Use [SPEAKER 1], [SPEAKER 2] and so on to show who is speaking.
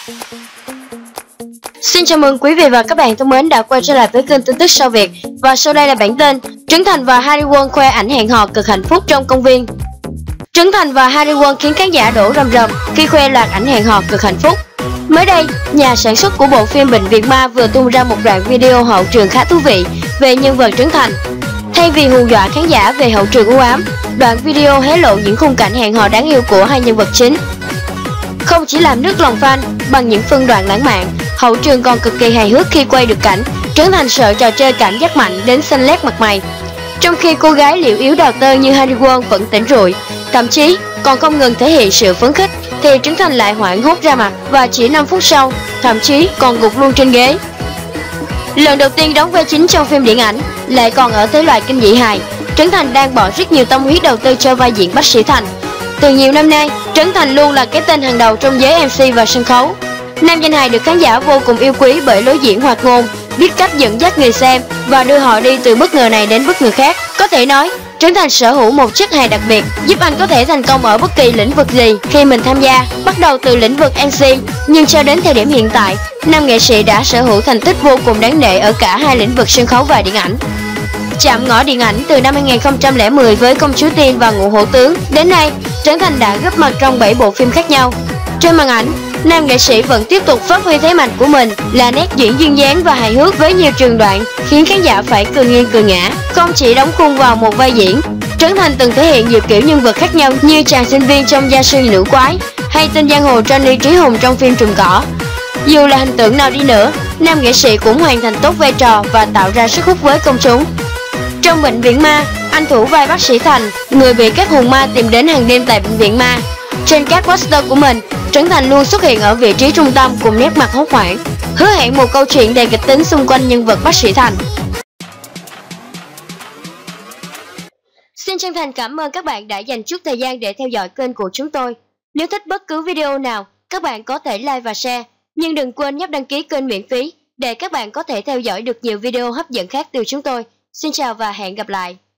[SPEAKER 1] Xin chào mừng quý vị và các bạn thân mến đã quay trở lại với kênh tin tức Sao Việt. Và sau đây là bản tin Trấn Thành và Harry Won khoe ảnh hẹn hò cực hạnh phúc trong công viên. Trấn Thành và Harry Won khiến khán giả đổ rầm rầm khi khoe loạt ảnh hẹn hò cực hạnh phúc. Mới đây, nhà sản xuất của bộ phim Bệnh viện Ma vừa tung ra một đoạn video hậu trường khá thú vị về nhân vật Trấn Thành. Thay vì hù dọa khán giả về hậu trường u ám, đoạn video hé lộ những khung cảnh hẹn hò đáng yêu của hai nhân vật chính. Không chỉ làm nức lòng fan bằng những phân đoạn lãng mạn, hậu trường còn cực kỳ hài hước khi quay được cảnh Trấn Thành sợ trò chơi cảm giác mạnh đến xanh lét mặt mày, trong khi cô gái liệu yếu đào tơ như Harry Won vẫn tỉnh rụi, thậm chí còn không ngừng thể hiện sự phấn khích, thì Trấn Thành lại hoảng hốt ra mặt và chỉ 5 phút sau, thậm chí còn gục luôn trên ghế. Lần đầu tiên đóng vai chính trong phim điện ảnh, lại còn ở thể loại kinh dị hài, Trấn Thành đang bỏ rất nhiều tâm huyết đầu tư cho vai diễn bác sĩ Thành. Từ nhiều năm nay, Trấn Thành luôn là cái tên hàng đầu trong giới MC và sân khấu. Nam danh hài được khán giả vô cùng yêu quý bởi lối diễn hoạt ngôn, biết cách dẫn dắt người xem và đưa họ đi từ bất ngờ này đến bất ngờ khác. Có thể nói, Trấn Thành sở hữu một chất hài đặc biệt, giúp anh có thể thành công ở bất kỳ lĩnh vực gì khi mình tham gia. Bắt đầu từ lĩnh vực MC, nhưng cho đến thời điểm hiện tại, nam nghệ sĩ đã sở hữu thành tích vô cùng đáng nể ở cả hai lĩnh vực sân khấu và điện ảnh. Chạm ngõ điện ảnh từ năm 2010 với Công chúa Tiên và Ngũ hổ tướng, đến nay Trấn Thành đã góp mặt trong 7 bộ phim khác nhau. Trên màn ảnh, nam nghệ sĩ vẫn tiếp tục phát huy thế mạnh của mình là nét diễn duyên dáng và hài hước với nhiều trường đoạn khiến khán giả phải cười nghiêng cười ngã. Không chỉ đóng khung vào một vai diễn, Trấn Thành từng thể hiện nhiều kiểu nhân vật khác nhau như chàng sinh viên trong Gia sư nữ quái hay tên giang hồ Johnny Trí Hùng trong phim Trùm Cỏ. Dù là hình tượng nào đi nữa, nam nghệ sĩ cũng hoàn thành tốt vai trò và tạo ra sức hút với công chúng. Trong Bệnh viện Ma, anh thủ vai bác sĩ Thành, người bị các hồn ma tìm đến hàng đêm tại Bệnh viện Ma. Trên các poster của mình, Trấn Thành luôn xuất hiện ở vị trí trung tâm cùng nét mặt hốt hoảng, hứa hẹn một câu chuyện đầy kịch tính xung quanh nhân vật bác sĩ Thành. Xin chân thành cảm ơn các bạn đã dành chút thời gian để theo dõi kênh của chúng tôi. Nếu thích bất cứ video nào, các bạn có thể like và share, nhưng đừng quên nhấp đăng ký kênh miễn phí để các bạn có thể theo dõi được nhiều video hấp dẫn khác từ chúng tôi. Xin chào và hẹn gặp lại.